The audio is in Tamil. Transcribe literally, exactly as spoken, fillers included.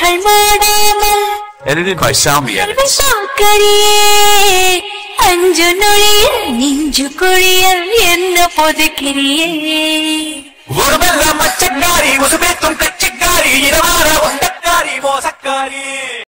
ஆசைகள் மூடாமல். Edited by Salmi. பாக்கரியே அஞ்சு நொழியில் நெஞ்சு குழியல் என்ன பொதுக்கிரியே. Odambellam machakaari usupethum kachikaari Idhamaana podhaikiriyae machakaari.